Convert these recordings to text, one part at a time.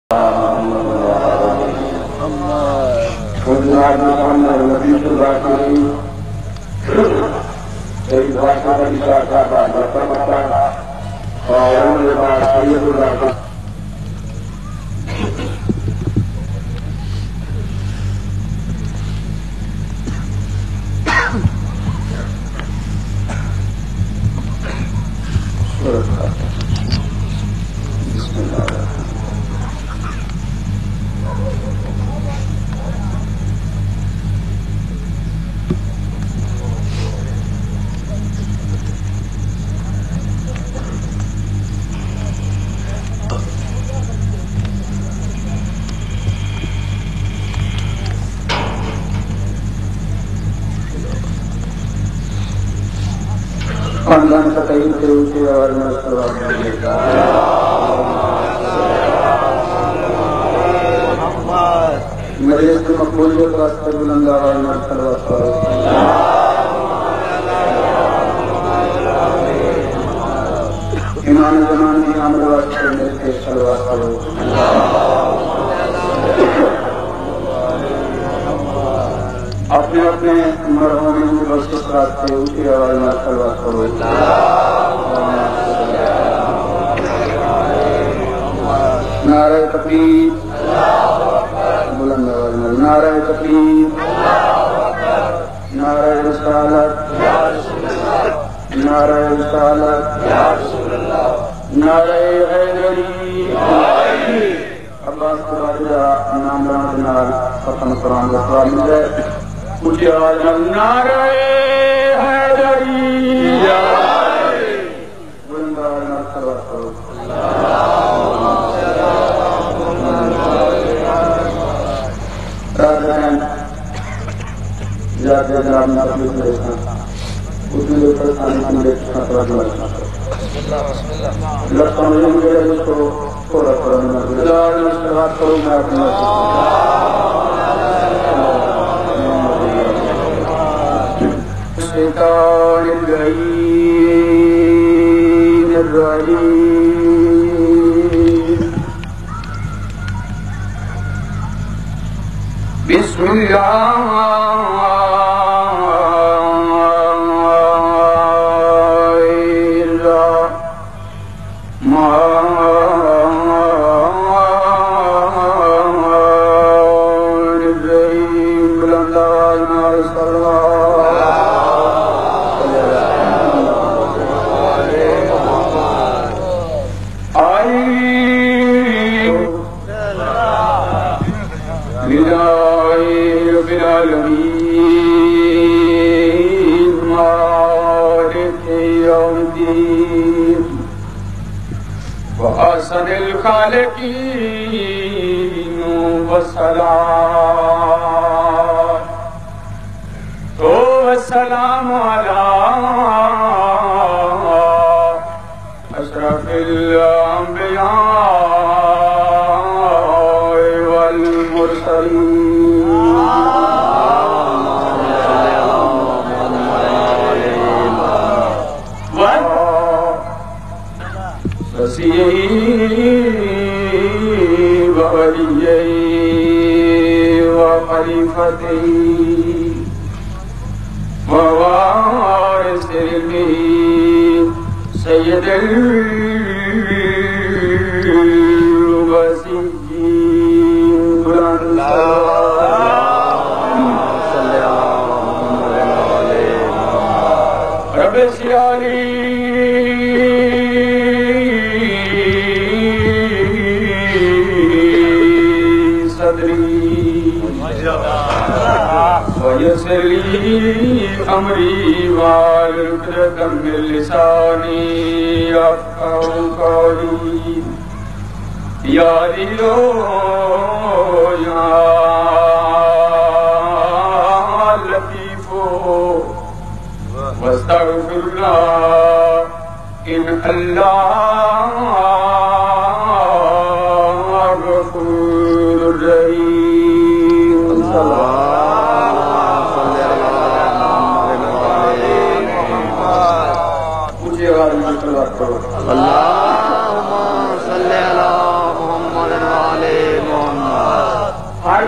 अपने अपने मरहूमों की बख्शिश रास्ते ऊंची आवाज में सलवात करो। नारे तकबीर, बुलंद आवाज में नारे तकबीर, नारे रिसालत, नारे रिसालत, नारे हैदरी। अब्बास के बादशाह नाम नाम खत्म कुरान का सवाल मिल जाए। ऊंची आवाज में नारे हैदरी, बुलंद आवाज में सलवात करो। उसमें जो परेशानी देखना उसको थोड़ा थोड़ा बात करूँ मैं अपना बिस्मिल्लाह सलाम अला अशरफिल अंबिया वल मुरसलीन। अमरी वालुकदम लिसानी यफ़क़हू क़ौली। यारी लो या लतीफ़ो वस्तग़फिरुल्लाह इन अल्लाह गफ़ूरुर रहीम। अल्लाहुम्मा सल्ली अला मुहम्मद व आले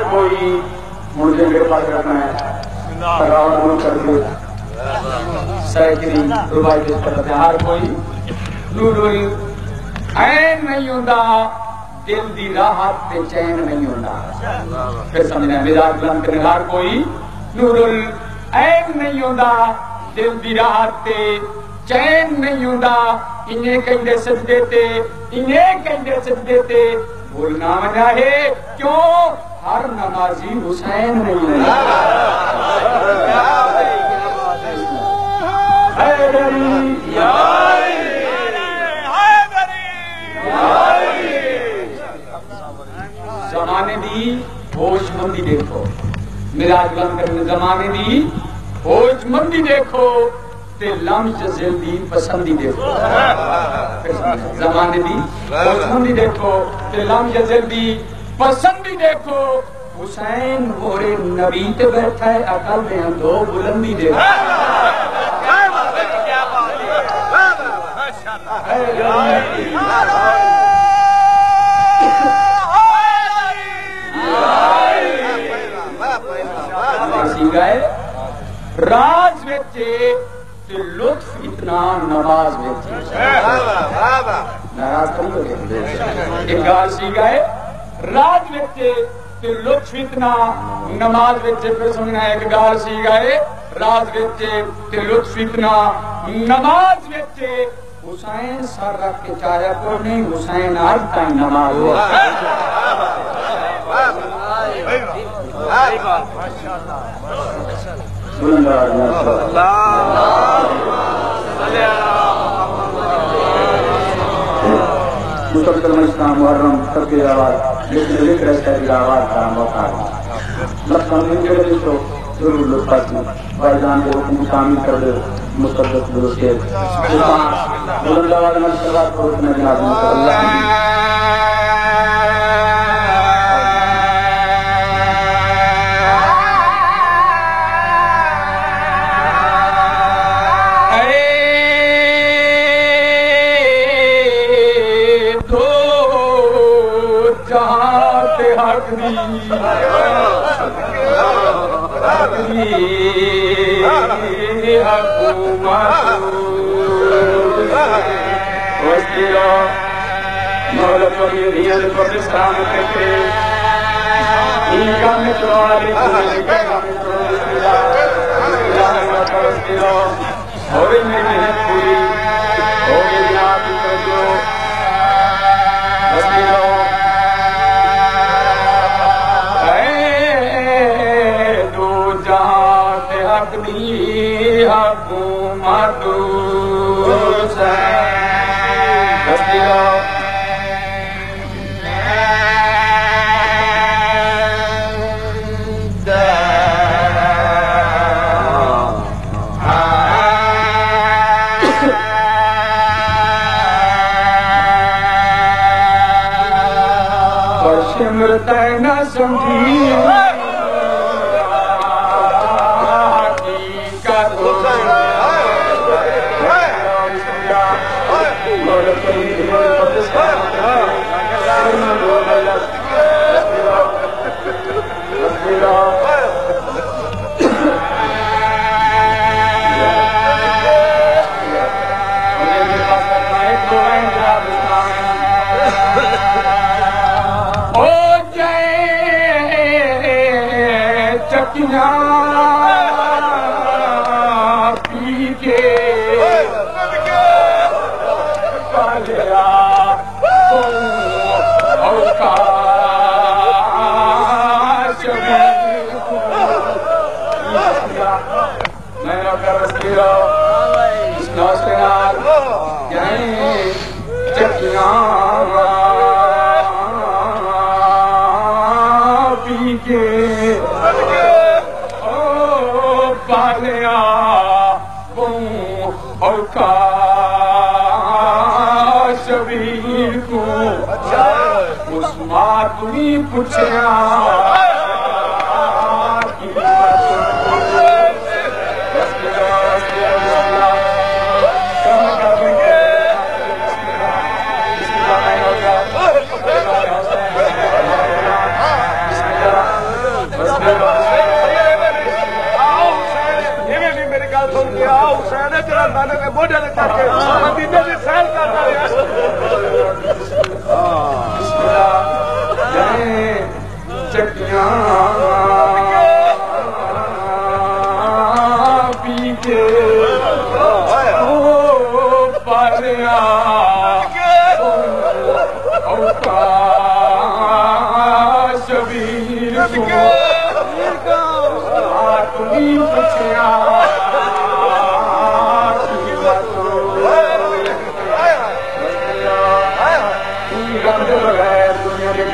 कोई मुझे मेरे पास रखना है रावण करके सैकड़ी रुपए पेश करते हैं हर कोई लूलू ऐन नहीं होता दिल दी राहत ते चैन नहीं होता फिर समझना मिजाज बुलंद करने हर कोई लूलू ऐन नहीं होता दिल दी राहत ते चैन नहीं होता इन्हें कहते सजदे ते इन्हें कहते सजदे ते बोलना मजा है क्यों हर नमाजी हुसैन नहीं होता जमाने दी होशमंदी देखो मिजाज बुलंद करने जमाने दी होशमंदी देखो ते लम्ज जल्दी पसंदी देखो जमाने दी होशमंदी देखो ते लम्ज जल्दी पसंदी देखो हुसैन मोरे नबी ते बैठा है अकल में हम दो बुलंदी देखो राज बेचे लुत्फ इतना नमाज बेचे नाराज एक गाल सी गए राज बेचे लुत्फ इतना नमाज बेचे फिर समझना एक गाल सी गए राज बेचे लुत्फ इतना नमाज बेचे हुसैन सर रख के चाया को नहीं हुसैन आज टाइम नमाज मुस्तकिल इस्लाम मुहर्रम सबकी आवाज लिख रहे आवाज का मौका लक्ष्मण तो जरूर लोग भाईजान को हुक्म शामिल कर दे मुस्तकिल दुरुस्त बुलंदाबाद में सलात को रुकने जनाब चकिया पी के पालिया शबीर तुम्हें पुछया दुनिया के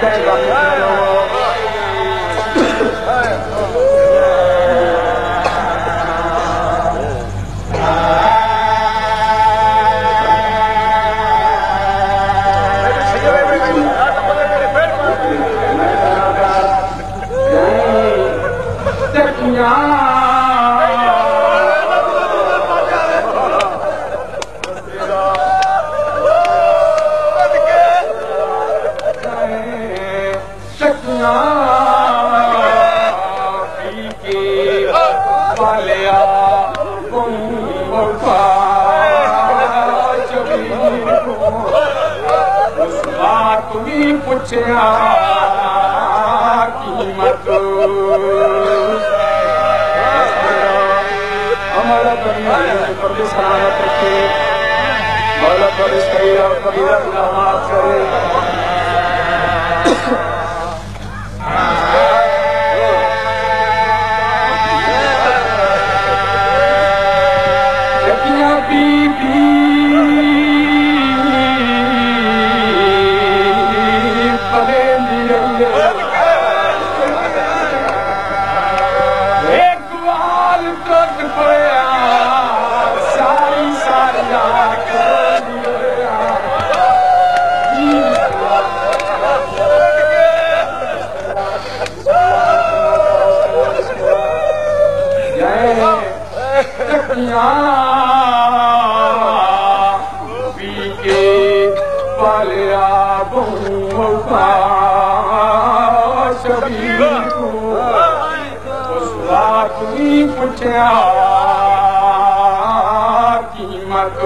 तुम्हें पुछया कीमत हमारा कभी सलामत रखे मौला कभी सही और कभी माफ करे पी के पालिया बहुआ शबीर तुम्हें पुछया कीमत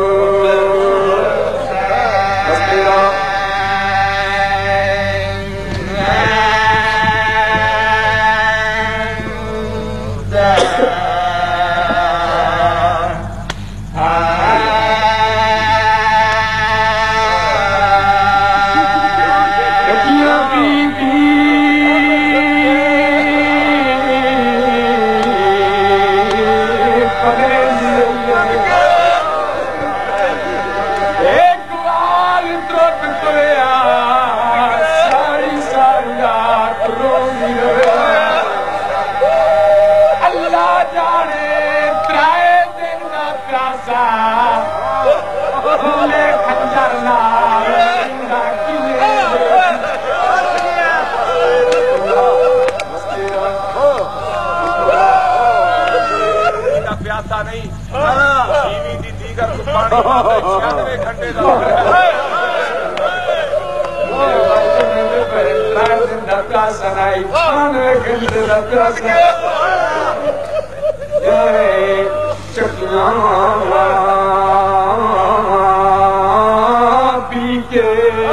पी के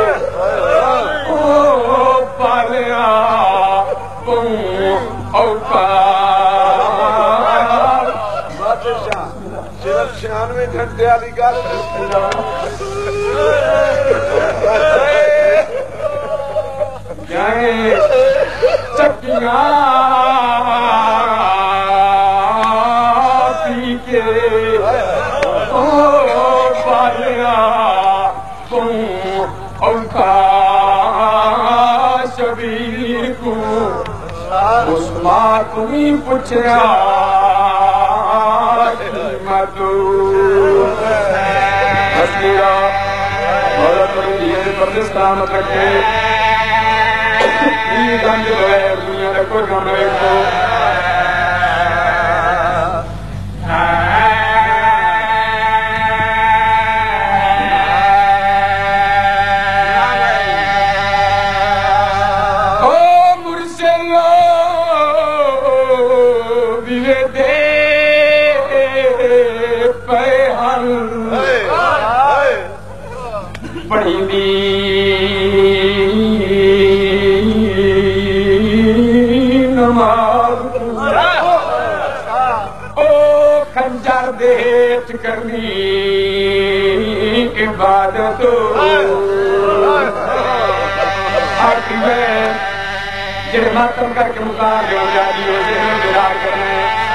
पालिया सिर्फ 96 घंटे वाली गल चकिया पी के पालिया शबीर को उस्मा तुम्हें पुछया सलामत रखे दुनिया का कोई काम रखो पढ़ी करनी इबादत जेड़े मातम करके मुकार हो जाती हो विरार करना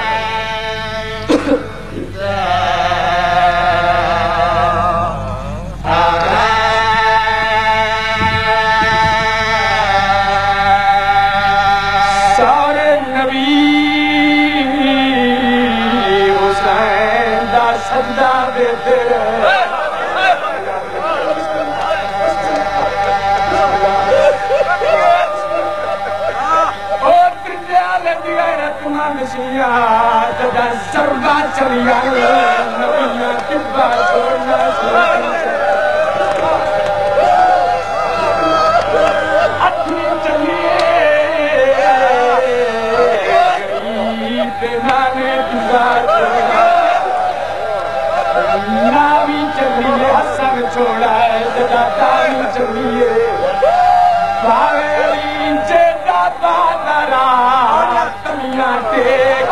सारे नबी हुसैन दा सदा देते सर्वा चलिया नबिया किब्बा छोड़ना अपनी चलिए नाने नावी चलिए हसन छोड़ा है दादा चलिए जेदा बादरा तमिया टेक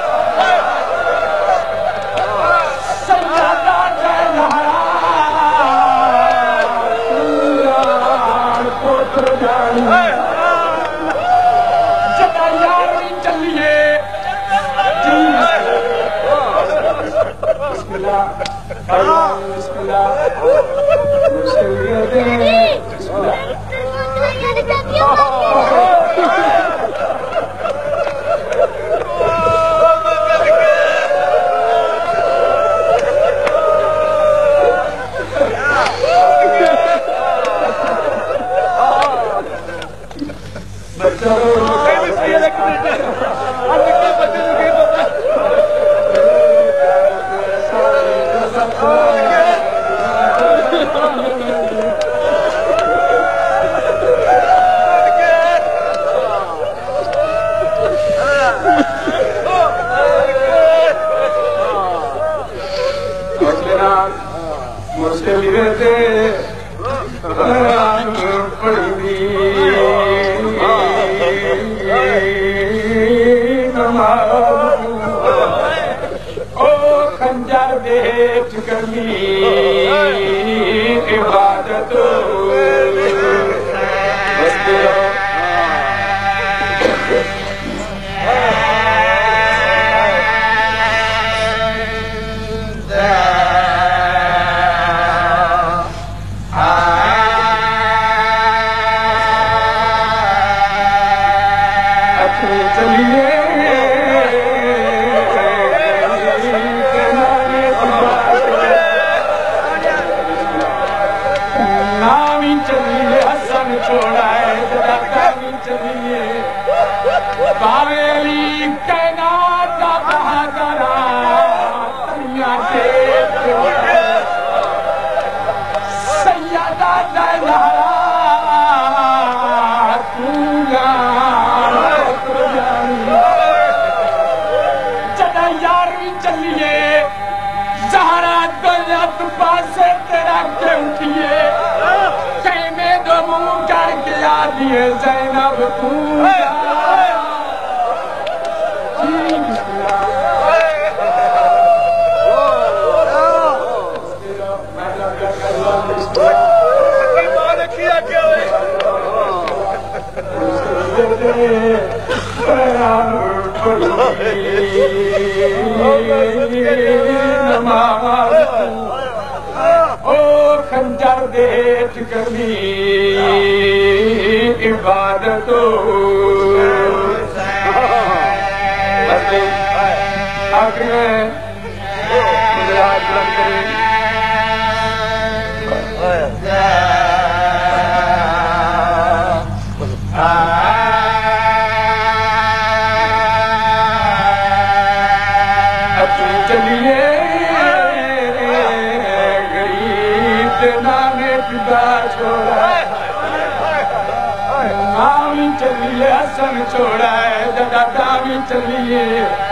छोड़ा है दादा भी चलिए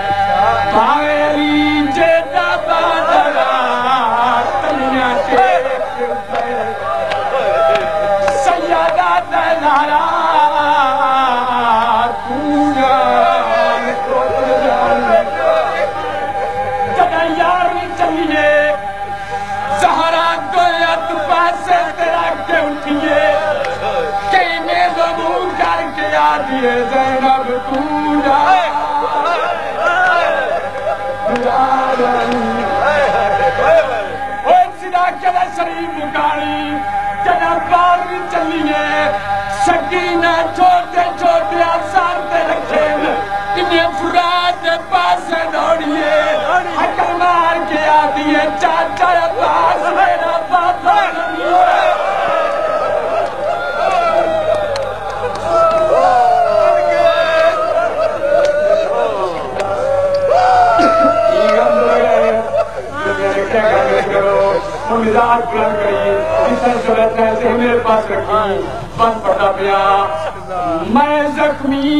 जेदा बादरा तमिया सैयदा दलारा जदा यार चलिए आती है ज़ैनब तू जा चला शरीफ मुकानी जना बाल भी चलिए सकीना छोटे छोटे सारते रखे इन्हें फुरात पास दौड़िए हकल मार के आती है चाचा पास मेरा पापा मिजाज बुलंद करिए इस मेरे पास रखी बंद पड़ता पिया मैं जख्मी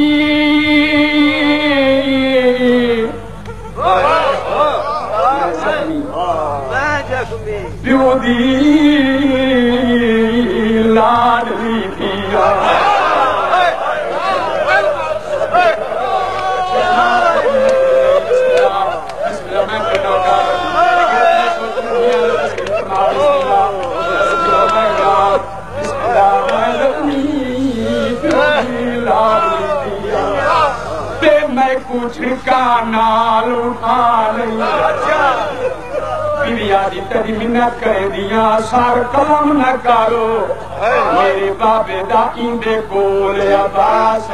प्योदी लाडली पिया मैं कुछ का नाल उठा नहीं बिरियादी तेरी मिन्नत कर दिया सार कलम न करो मेरे बाबे दा इंदे कोल अब्बास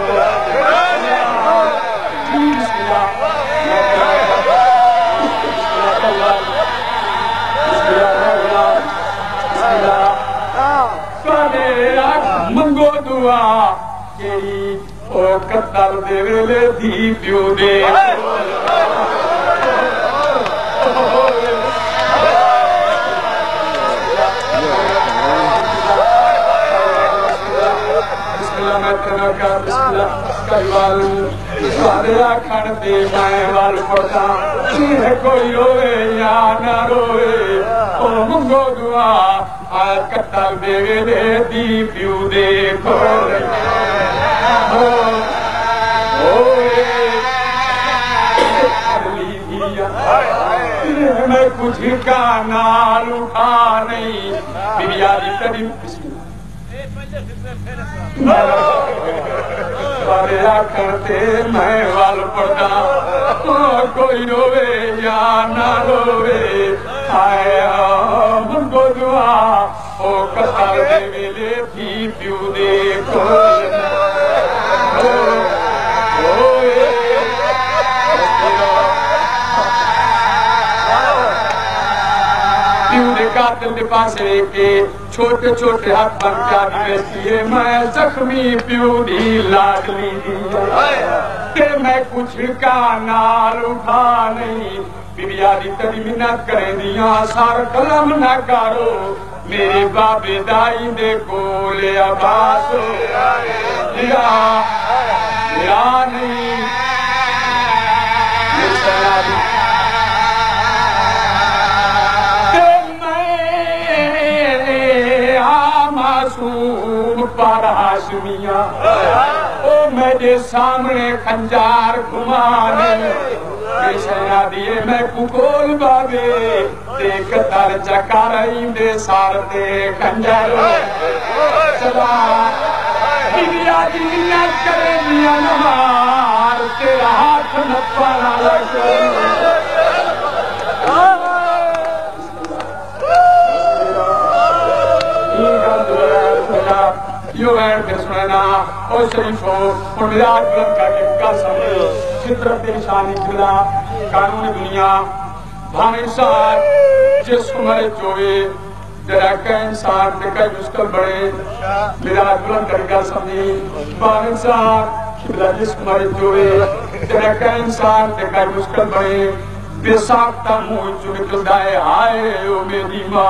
मंगो दुआ केरी ओ कत्तल दे वेले धी प्यो दे आखण दे मैं वाल पड़ता कोई रोए या न रोए ओ मंगो दुआ कत्तल दे वेले धी प्यो दे मैं कुछ का नाल उठा नहीं बिरियादी करीम करते मैं वाल पड़ता कोई रोवे या ना रोवे आया मंगो दुआ ओ कतार दे वेले थी प्यू दे कातिल के पास के छोटे छोटे हाथ बन के मैं जख्मी प्यूरी लाडली ते मैं कुछ का नाल उठा नहीं बिरियादी तेरी मिन्नत करे दिया सार कलम न करो मेरे बाबे दाई दे कोल अब्बास या नहीं पर हाशमिया ओ मेरे सामने खंजार घुमाने दिए मैं कुकोल बाबे देख तर चकार दे सार दे खंजार सदा बिरियादी न करे मियां मार तेरा हाथ न पाना लगे यो है सुनना और शरीफो और मिलाद बुलंद करके कसम फितरत निशानी खुदा कानून दुनिया भाने साथ जिस उम्र जोए जरा का इंसान के कई मुश्किल बड़े मिलाद बुलंद करके कसम भाने साथ जिस उम्र जोए जरा का इंसान के कई मुश्किल बड़े बेसाख्ता मुंह जो निकलता है हाय ओ मेरी माँ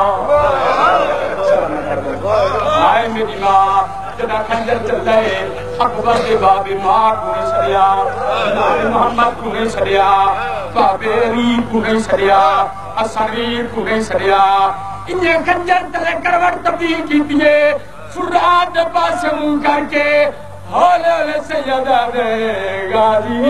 हाय मेरी माँ जना खंजर चल रहे अकबर के बाबे माँ को नहीं सरिया मोहम्मद को नहीं सरिया बाबे रीब को नहीं सरिया असरीर को नहीं सरिया इन्हें खंजर चले करवट तब्दील की दिए फुराद पास मुंह करके हौले हौले से यादा देगा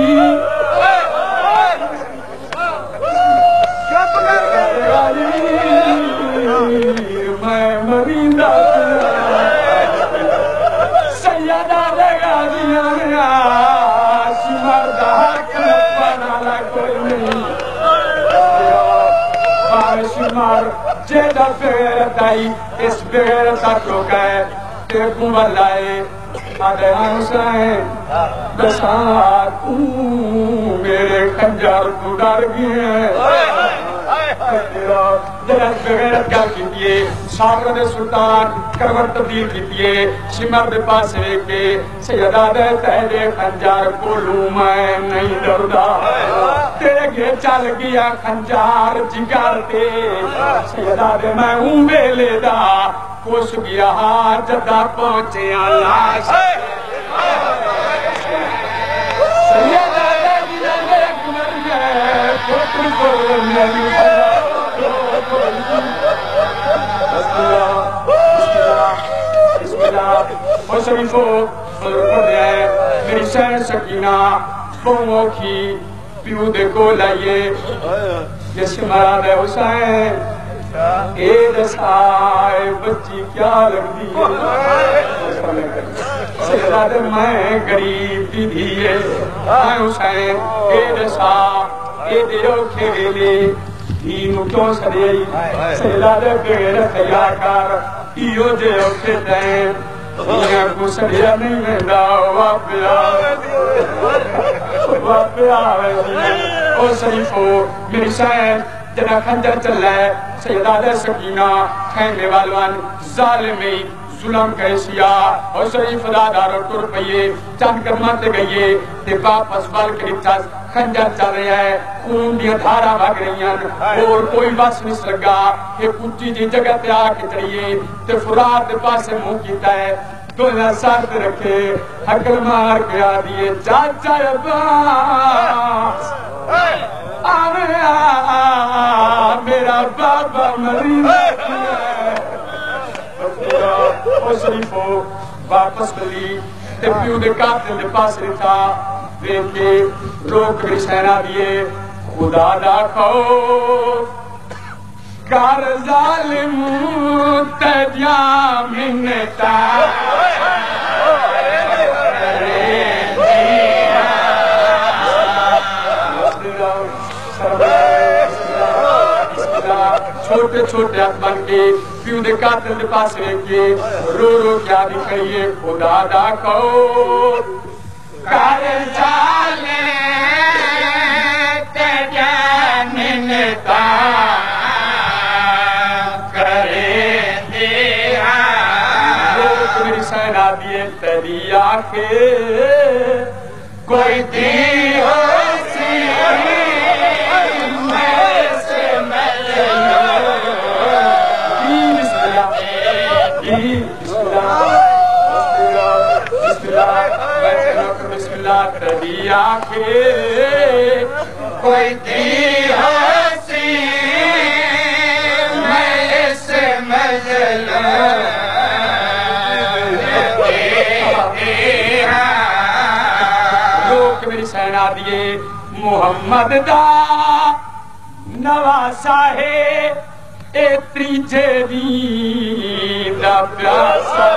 मैं मरीदा सैयदा देगा मार जेदा बेगैरत आई इस बेगैरत का टोका है ते कुंवर लाए आधे हुसैन बसात मेरे खंजर तू डर गए बेगैरत क्या कीजिए सागर सुल्तान करवट तब्दील कीजिए सिमर दे पास के सैयदा दे तेरे खंजर को लूं मैं नहीं डरदा तेरे घे चल गया खंजर जिगर ते सैयदा दे मैं हूं वेलेदा कुछ गया जदा पहुंचे लाश सैयदा दे जिंदे अकबर है पुत्र को नहीं शरीफो मेरी सहन सकीना पोंगो की प्यू देखो लाइए जैसे महाराज हुसैन ए दसाए बच्ची क्या लगती है मैं गरीब दीदी है हुसैन ए दसा ए दिलो खेले तीनों क्यों सड़े सेला दे बेर तैयार कर इयो जे ओके दे को सड़िया नहीं वेंदा वापिया ओ शरीफो मेरी सहन जना खंजर चला सैयदा दे सकीना खैमे वालवान जालिमी जुलम कैसिया और शरीफ दादारो टुर पइए चंद करमाते गइए ते वापस बाल करीता खंजर चल रहा है खून दी धारा भाग रही हैं और कोई बस नहीं लगा ये ऊंची जी जगह पे आके चढ़िए ते फुरात दे पासे मुंह कीता है दोनों साथ रखे हकल मार के आ दिए चाचा अब्बास मेरा बाबा मरीज शरीफो वापस मिली ते प्यू दे कातिल दे पास था देख के रोक मेरी सेना दिए खुदा दा खौफ कर जालिम तेरिया मिन्नता छोटे छोटे हाथ बन के प्यू दे कातिल दे पास के रो रो क्या दिखाइए खुदा दा खौफ कर जालिम तेरिया मिन्नता सेना दिए तेरी आंखें कोई दी हो तेरी आंखें कोई दी हंसी मैं इसे मजलूं सेना दिए मुहम्मद दा नवासा है ए त्रीजे दी दा प्यासा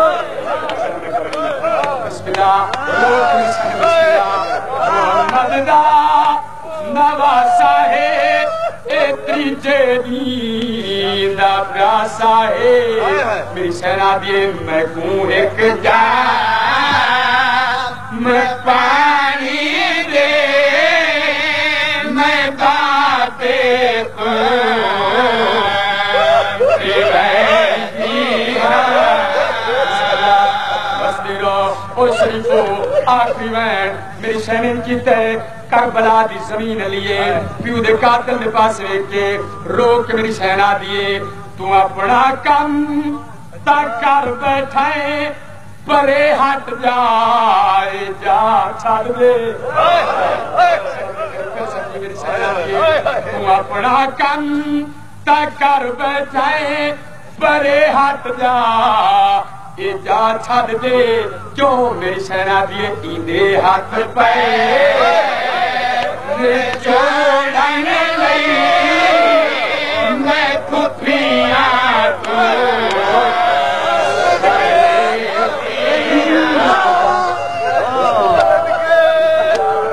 मुहम्मद दा नवासा है ए त्रीजे दी दा प्यासा है मेरी सेना दिए मैं हूं एक जा मैं पानी दे मैं बाते शरीफो आखिरी में मेरी सैनिक की तय करबला दी जमीन लिए प्यू दे कातिल दे पास के रोक मेरी सेना दिए तू अपना कम तक कर बैठे परे हट जाए जा छड़ दे तू अपना कम तक कर बैठे परे हट जा ये जा छड़ दे क्यों मेरी सेना दिए इंदे हाथ पे जोड़ने लई मैं खुफिया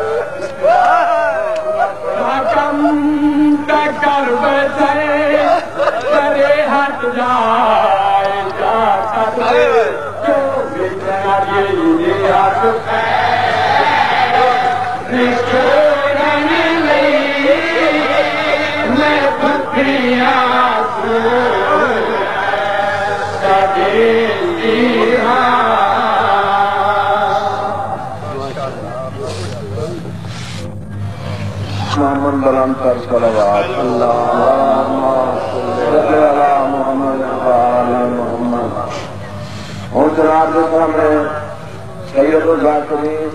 कर बैठे मोहम्मद बलम कर सलवात अल्लाहुम्मा सल्ली अला मोहम्मद व आला मोहम्मद। और जनाब के सामने सैयदुल ज़ाकिरीन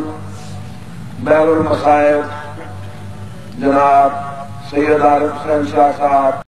बैरुल मसाइब जनाब सैयद आरिफ हुसैन शाह साहब